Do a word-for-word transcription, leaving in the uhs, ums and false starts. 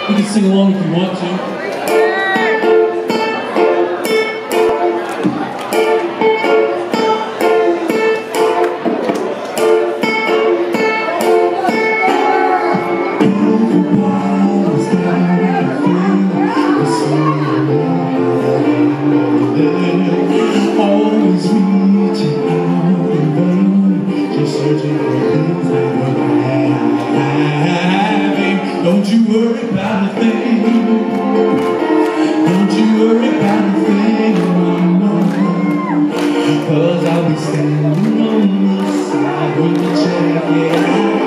You can sing along if you want to. Always reaching out in vain, just searching for things that were having. Don't you worry about a thing. Don't you worry about a thing, mama. Cause I'll be standing on the side when you check it out.